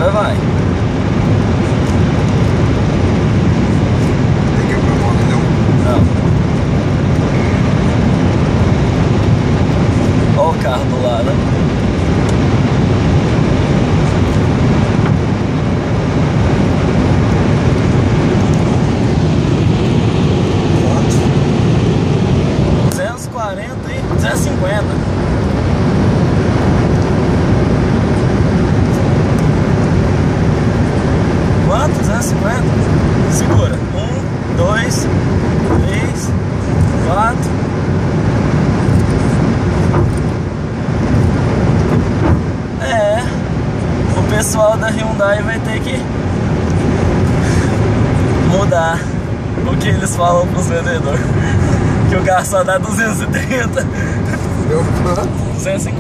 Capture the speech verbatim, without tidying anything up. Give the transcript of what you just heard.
agora vai. Tem que abrir a moto, não? Não. Olha o carro do lado. duzentos e quarenta e duzentos e cinquenta. Quanto? duzentos e cinquenta? Segura. Um, dois, três, quatro. É. O pessoal da Hyundai vai ter que mudar o que eles falam pros vendedores. Que o carro só dá duzentos e trinta. Deu quanto? duzentos e cinquenta.